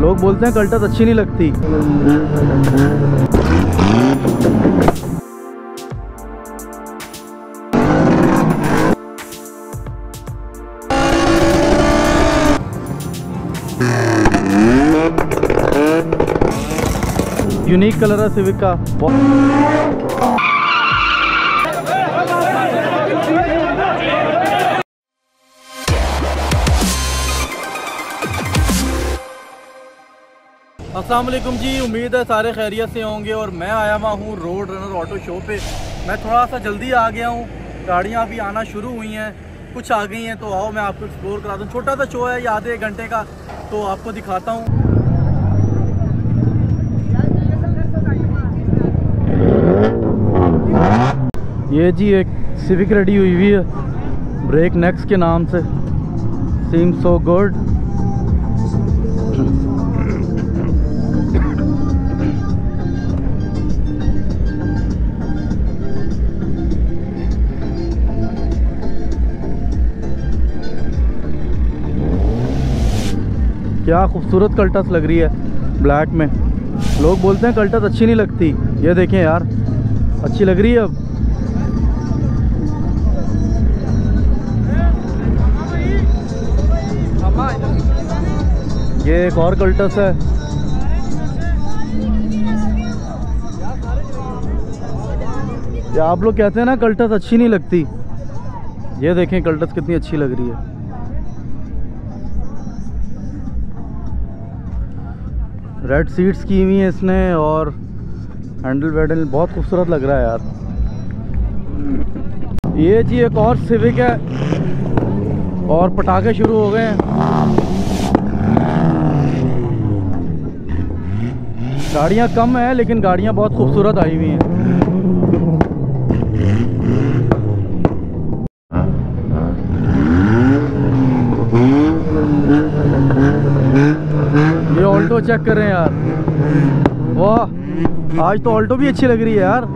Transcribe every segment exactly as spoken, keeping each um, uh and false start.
लोग बोलते हैं कल्टस अच्छी नहीं लगती। यूनिक कलर है सिविक का। अस्सलाम वालेकुम जी, उम्मीद है सारे खैरियत से होंगे। और मैं आया हुआ हूँ रोड रनर ऑटो शो पे। मैं थोड़ा सा जल्दी आ गया हूँ, गाड़ियाँ अभी आना शुरू हुई हैं, कुछ आ गई हैं, तो आओ मैं आपको एक्सप्लोर करा दूँ। छोटा सा शो है, ये आधे एक घंटे का, तो आपको दिखाता हूँ। ये जी एक सिविक रेडी हुई हुई है ब्रेक नेक्स के नाम से। Seem so good. क्या खूबसूरत कल्टस लग रही है ब्लैक में। लोग बोलते हैं कल्टस अच्छी नहीं लगती, ये देखें यार अच्छी लग रही है अब। ये एक और कल्टस है। ये आप लोग कहते हैं ना कल्टस अच्छी नहीं लगती, ये देखें कल्टस कितनी अच्छी लग रही है। रेड सीट्स की हुई हैं इसने और हैंडल वैंडल बहुत खूबसूरत लग रहा है यार। ये जी एक और सिविक है और पटाखे शुरू हो गए हैं। गाड़ियाँ कम है लेकिन गाड़ियाँ बहुत खूबसूरत आई हुई हैं। ये ऑल्टो चेक कर रहे हैं यार, वाह आज तो ऑल्टो भी अच्छी लग रही है यार।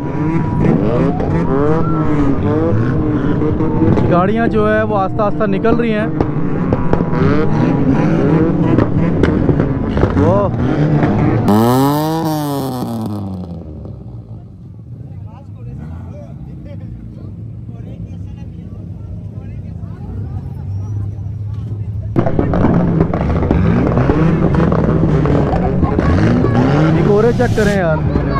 गाड़ियाँ जो है वो आस्ता आस्ता निकल रही हैं। वाह कोरे चेक करें यार।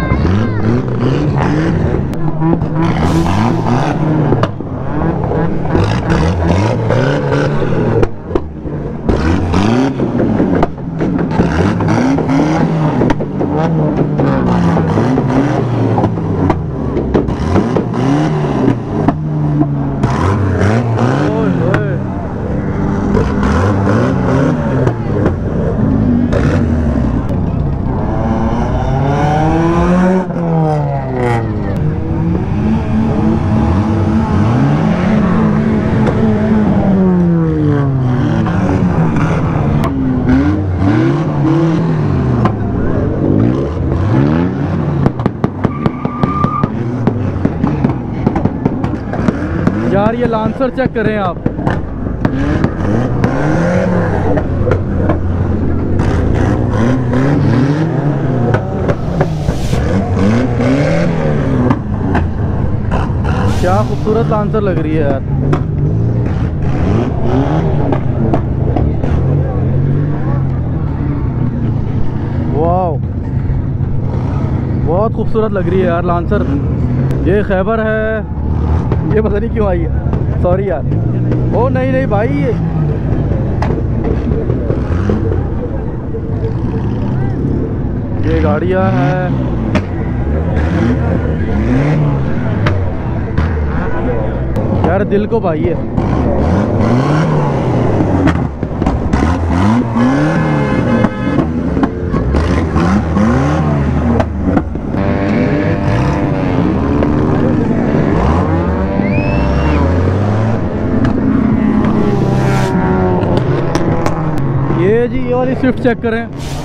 यार ये लांसर चेक करें आप, क्या खूबसूरत लांसर लग रही है यार। वाह बहुत खूबसूरत लग रही है यार लांसर। ये खैबर है, ये पता नहीं क्यों आई है, सॉरी यार। ओ नहीं नहीं भाई, ये ये गाड़ियाँ हैं। यार दिल को भाई है। ये जी ये वाली स्विफ्ट चेक करें,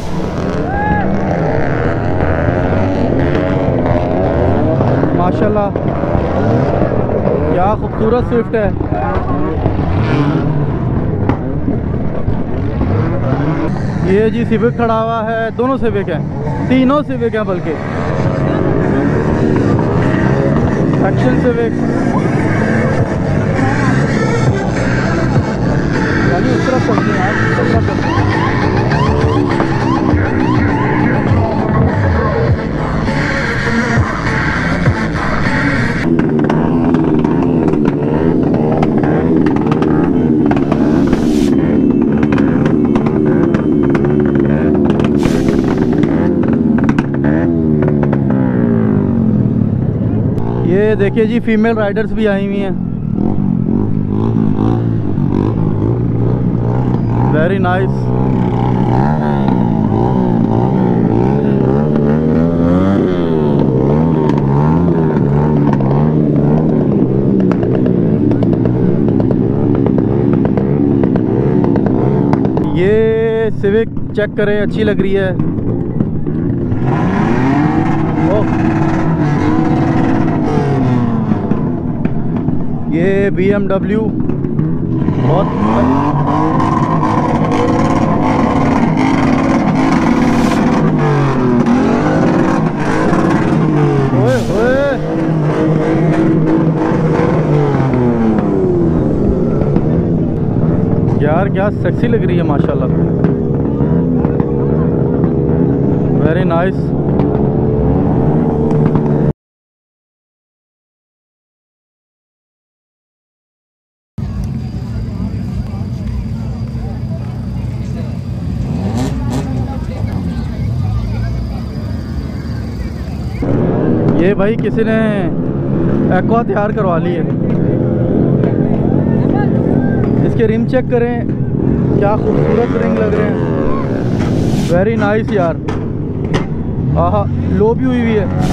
माशाल्लाह क्या खूबसूरत स्विफ्ट है। ये जी सिविक खड़ा हुआ है, दोनों सिविक हैं, तीनों सिविक हैं बल्कि, एक्शन सिविक। उस तरफ चलते हैं यार, उस तरफ चलते हैं। ये देखिए जी फीमेल राइडर्स भी आई हुई हैं, वेरी नाइस। ये सिविक चेक करें, अच्छी लग रही है। ओह, ये बी एम डब्ल्यू बहुत ओए ओए यार क्या सेक्सी लग रही है माशाल्लाह, वेरी नाइस। ये भाई किसी ने एक्वा तैयार करवा ली है। इसके रिम चेक करें, क्या खूबसूरत रिंग लग रहे हैं, वेरी नाइस यार। आहा, लो भी हुई हुई है।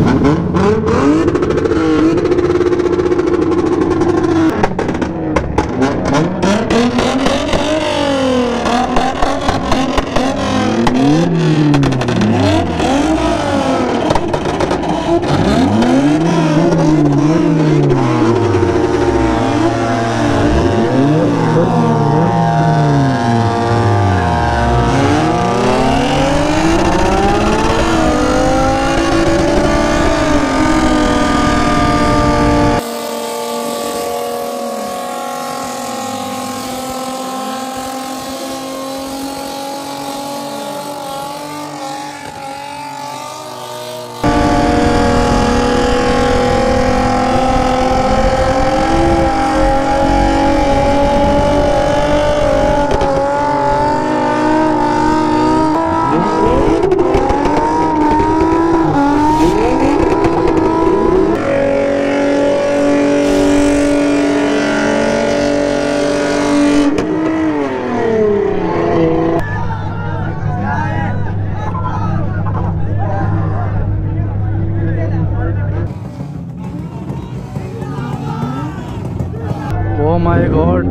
Oh my God!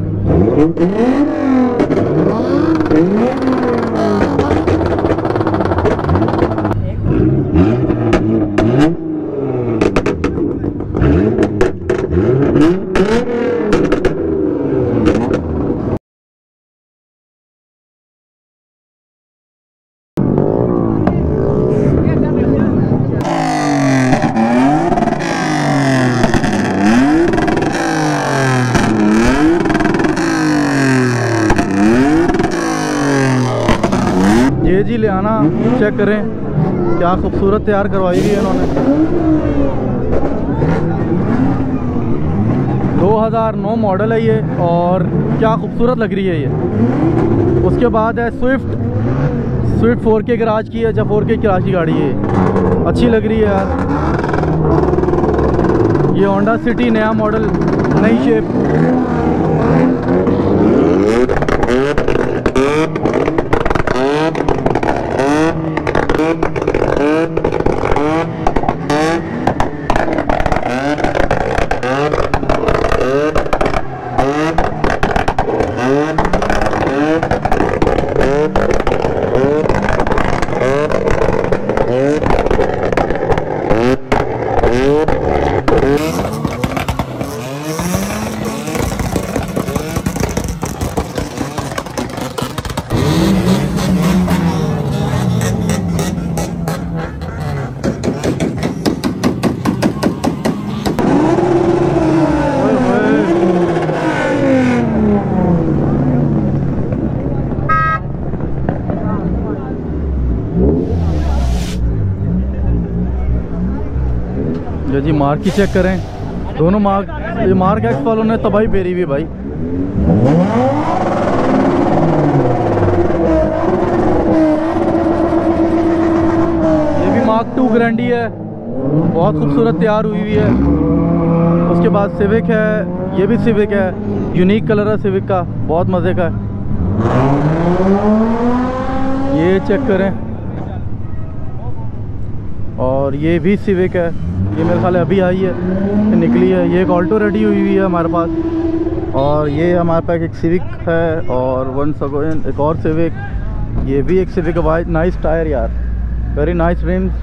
ये जी ले आना, चेक करें क्या खूबसूरत तैयार करवाई हुई है इन्होंने। दो हज़ार नौ मॉडल है ये और क्या खूबसूरत लग रही है ये। उसके बाद है स्विफ्ट, स्विफ्ट फोर के गराज की है, जब फोर के गराज की गाड़ी है, अच्छी लग रही है यार। ये होंडा सिटी नया मॉडल, नई शेप। ये जी मार्क ही चेक करें, दोनों मार्क, ये मार्क एक्स वालों ने तबाही फेरी हुई भाई। ये भी मार्क टू ग्रैंडी है, बहुत खूबसूरत तैयार हुई हुई है। उसके बाद सिविक है, ये भी सिविक है, यूनिक कलर है सिविक का, बहुत मज़े का है। ये चेक करें, और ये भी सिविक है, ये मेरे ख्याल अभी आई है, निकली है। ये एक ऑल्टो रेडी हुई हुई है हमारे पास, और ये हमारे पास एक सिविक है और वन सगोइन एक और सिविक। ये भी एक सिविक है, नाइस टायर यार, वेरी नाइस रिम्स।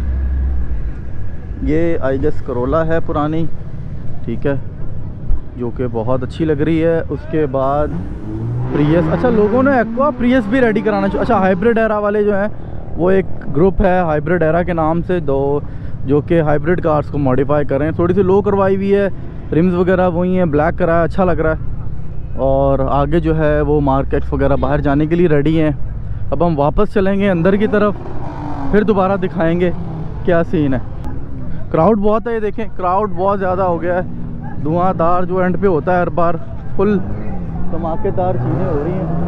ये आई गेस करोला है पुरानी, ठीक है, जो कि बहुत अच्छी लग रही है। उसके बाद प्रियस, अच्छा लोगों ने एक्वा प्रियस भी रेडी कराना चाहिए। अच्छा हाइब्रिड एरा वाले जो हैं, वो एक ग्रुप है हाइब्रिड एरा के नाम से, दो जो कि हाइब्रिड कार्स को मॉडिफाई कर रहे हैं। थोड़ी सी लो करवाई हुई है, रिम्स वगैरह वही हैं, ब्लैक करा है, अच्छा लग रहा है। और आगे जो है वो मार्केट्स वगैरह बाहर जाने के लिए रेडी हैं। अब हम वापस चलेंगे अंदर की तरफ, फिर दोबारा दिखाएंगे क्या सीन है। क्राउड बहुत है, ये देखें क्राउड बहुत ज़्यादा हो गया है। धुआंधार जो एंड पे होता है हर बार, फुल धमाकेदार चीज़ें हो रही हैं।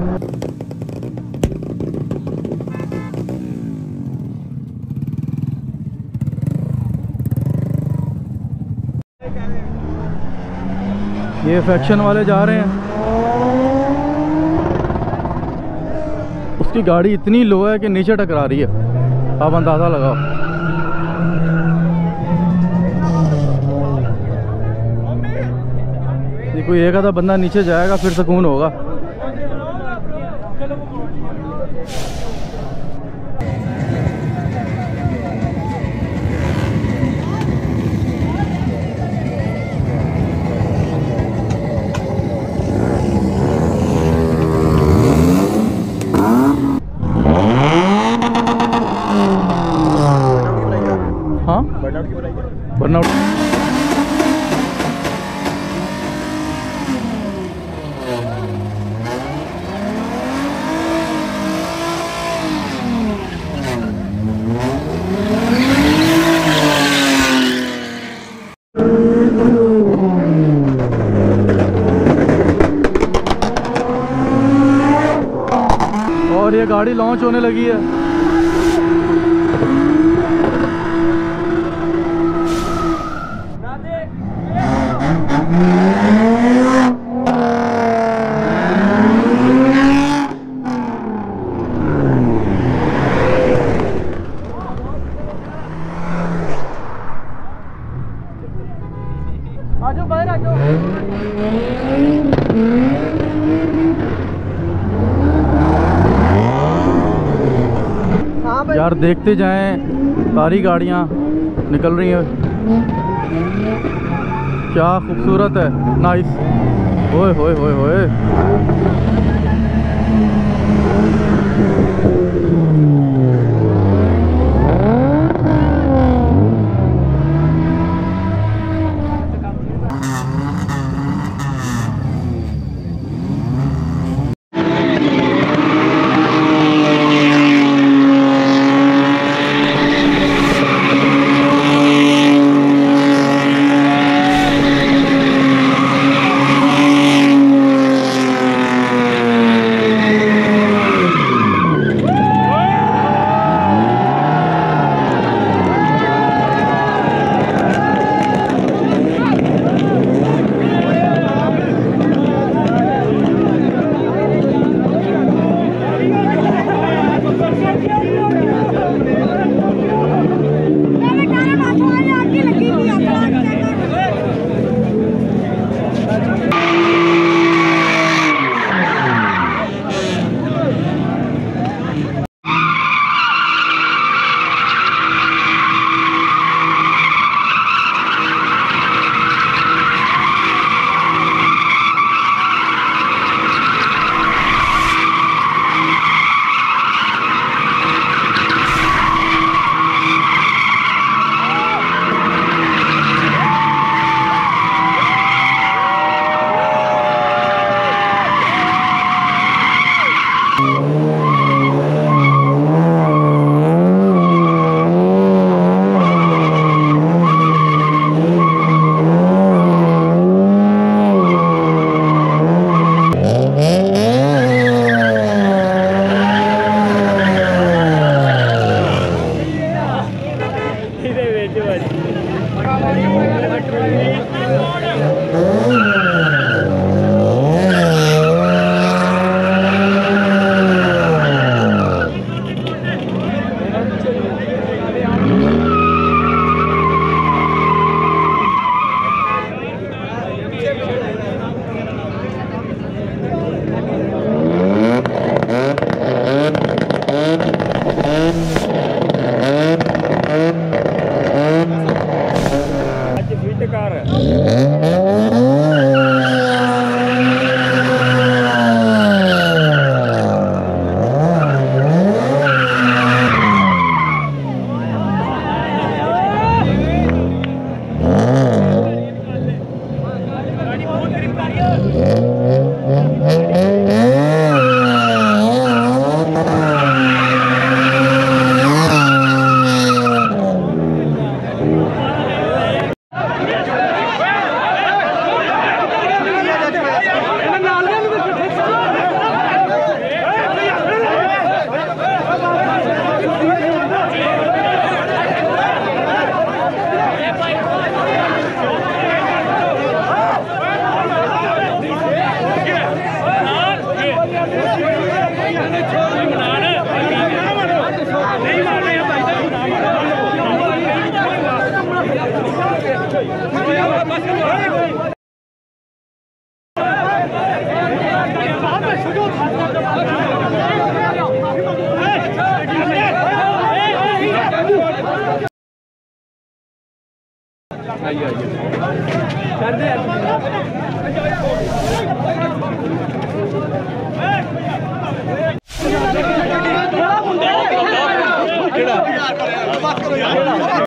ये फैक्शन वाले जा रहे हैं, उसकी गाड़ी इतनी लो है कि नीचे टकरा रही है, आप अंदाज़ा लगाओ। ये कोई एक आधा बंदा नीचे जाएगा फिर सुकून होगा। हाँ बर्नआउट और ये गाड़ी लॉन्च होने लगी है। आजो बाहर आजो। यार देखते जाएं, सारी गाड़ियां निकल रही हैं, क्या खूबसूरत है, नाइस। ओए होए होए होए, कर दे